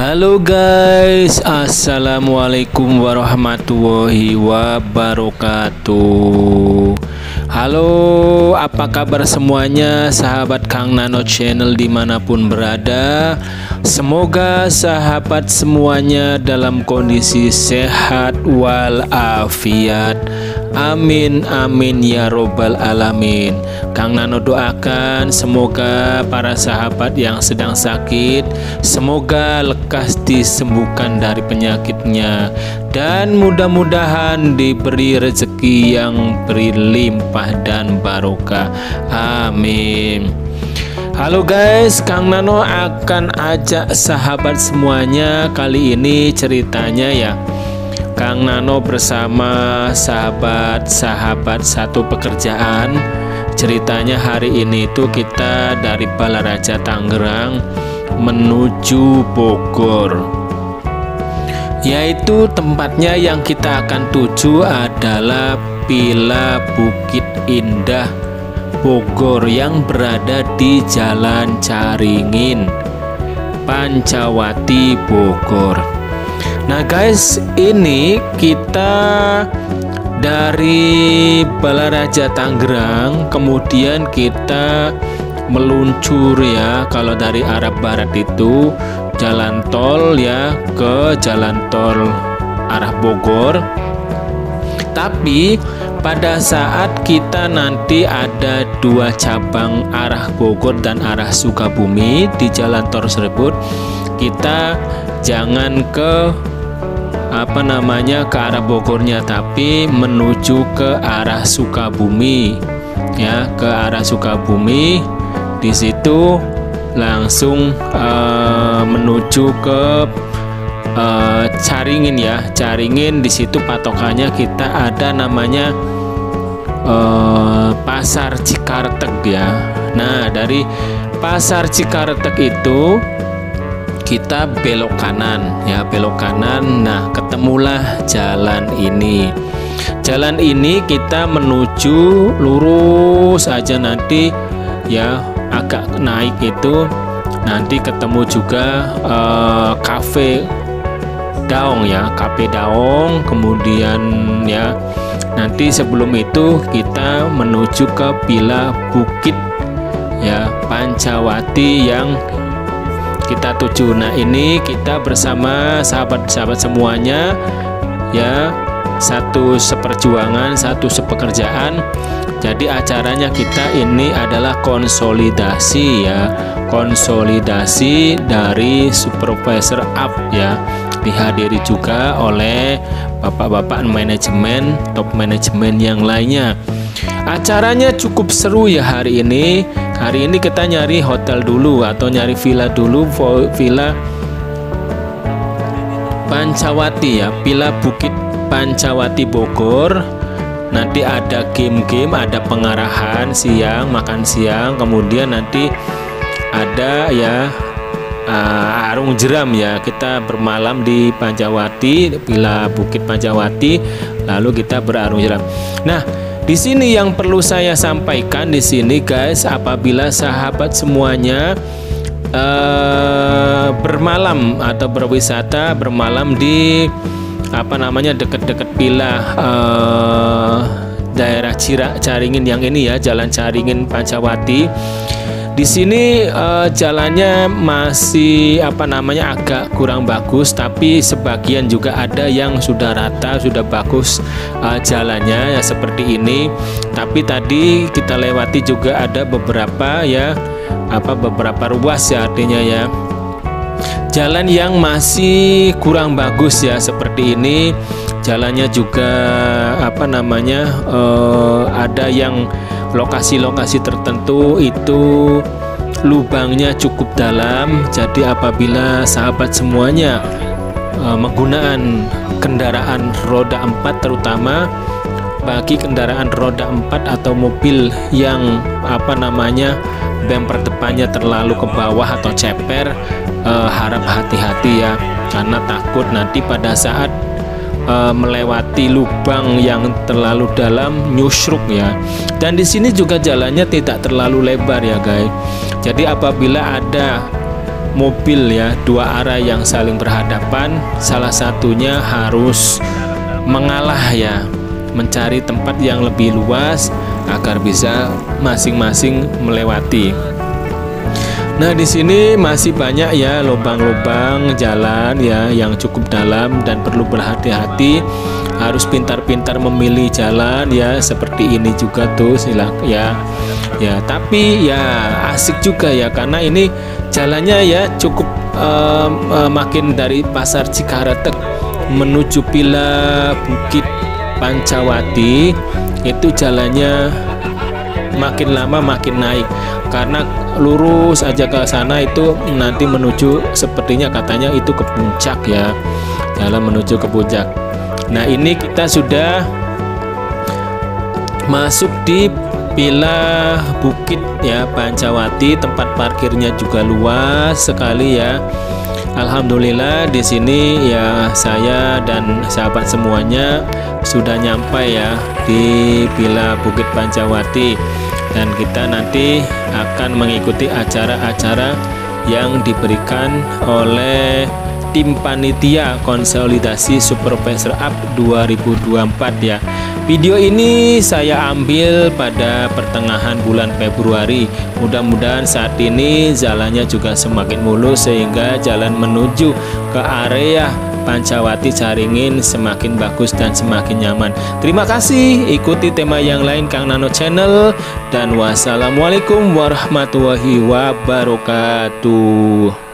Halo guys, assalamualaikum warahmatullahi wabarakatuh. Halo, apa kabar semuanya sahabat Kang Nano Channel dimanapun berada. Semoga sahabat semuanya dalam kondisi sehat walafiat. Amin amin ya robbal alamin. Kang Nano doakan semoga para sahabat yang sedang sakit semoga lekas disembuhkan dari penyakitnya, dan mudah-mudahan diberi rezeki yang berlimpah dan barokah. Amin. Halo guys, Kang Nano akan ajak sahabat semuanya kali ini ceritanya ya. Kang Nano bersama sahabat-sahabat satu pekerjaan. Ceritanya hari ini itu kita dari Balaraja Tangerang menuju Bogor. Yaitu tempatnya yang kita akan tuju adalah Villa Bukit Indah Bogor yang berada di Jalan Caringin, Pancawati, Bogor. Nah guys, ini kita dari Balaraja Tangerang, kemudian kita meluncur ya, kalau dari arah barat itu jalan tol ya, ke jalan tol arah Bogor. Tapi pada saat kita nanti ada dua cabang arah Bogor dan arah Sukabumi di jalan tol tersebut, kita jangan ke ke arah Bogornya, tapi menuju ke arah Sukabumi ya, ke arah Sukabumi. Di situ langsung menuju ke Caringin ya, Caringin. Di situ patokannya kita ada namanya Pasar Cikartek ya. Nah, dari Pasar Cikartek itu kita belok kanan ya, belok kanan. Nah, ketemulah jalan ini. Jalan ini kita menuju lurus aja nanti ya, agak naik itu nanti ketemu juga Cafe Daong ya, Cafe Daong. Kemudian ya, nanti sebelum itu kita menuju ke Villa Bukit ya, Pancawati yang kita tuju. Nah, ini kita bersama sahabat-sahabat semuanya ya, satu seperjuangan, satu sepekerjaan. Jadi acaranya kita ini adalah konsolidasi ya, konsolidasi dari supervisor up ya, dihadiri juga oleh bapak-bapak manajemen, top manajemen yang lainnya. Acaranya cukup seru ya hari ini. Hari ini kita nyari hotel dulu atau nyari villa dulu, Villa Pancawati ya, Villa Bukit Pancawati Bogor. Nanti ada game-game, ada pengarahan siang, makan siang, kemudian nanti ada ya arung jeram ya. Kita bermalam di Pancawati, Villa Bukit Pancawati, lalu kita berarung jeram. Nah, di sini yang perlu saya sampaikan di sini guys, apabila sahabat semuanya bermalam atau berwisata bermalam di dekat-dekat villa daerah Caringin yang ini ya, Jalan Caringin Pancawati. Di sini jalannya masih agak kurang bagus, tapi sebagian juga ada yang sudah rata, sudah bagus jalannya ya seperti ini. Tapi tadi kita lewati juga ada beberapa ya, beberapa ruas ya, artinya ya jalan yang masih kurang bagus ya seperti ini. Jalannya juga ada yang lokasi-lokasi tertentu itu lubangnya cukup dalam. Jadi apabila sahabat semuanya menggunakan kendaraan roda 4, terutama bagi kendaraan roda 4 atau mobil yang bemper depannya terlalu ke bawah atau ceper, harap hati-hati ya, karena takut nanti pada saat melewati lubang yang terlalu dalam nyusruk ya. Dan di sini juga jalannya tidak terlalu lebar ya guys. Jadi apabila ada mobil ya, dua arah yang saling berhadapan, salah satunya harus mengalah ya, mencari tempat yang lebih luas agar bisa masing-masing melewati. Nah, di sini masih banyak ya lubang-lubang jalan ya yang cukup dalam dan perlu berhati-hati, harus pintar-pintar memilih jalan ya, seperti ini juga tuh silakan ya. Ya, tapi ya asik juga ya karena ini jalannya ya cukup makin dari Pasar Cikaretek menuju Villa Bukit Pancawati itu jalannya makin lama makin naik, karena lurus aja ke sana itu nanti menuju, sepertinya katanya itu ke puncak ya, jalan menuju ke puncak. Nah, ini kita sudah masuk di Villa Bukit ya Pancawati, tempat parkirnya juga luas sekali ya. Alhamdulillah di sini ya saya dan sahabat semuanya sudah nyampe ya di Villa Bukit Pancawati, dan kita nanti akan mengikuti acara-acara yang diberikan oleh tim panitia konsolidasi Supervisor Up 2024 ya. Video ini saya ambil pada pertengahan bulan Februari. Mudah-mudahan saat ini jalannya juga semakin mulus sehingga jalan menuju ke area Pancawati Caringin semakin bagus dan semakin nyaman. Terima kasih, ikuti tema yang lain Kang Nano Channel, dan wassalamualaikum warahmatullahi wabarakatuh.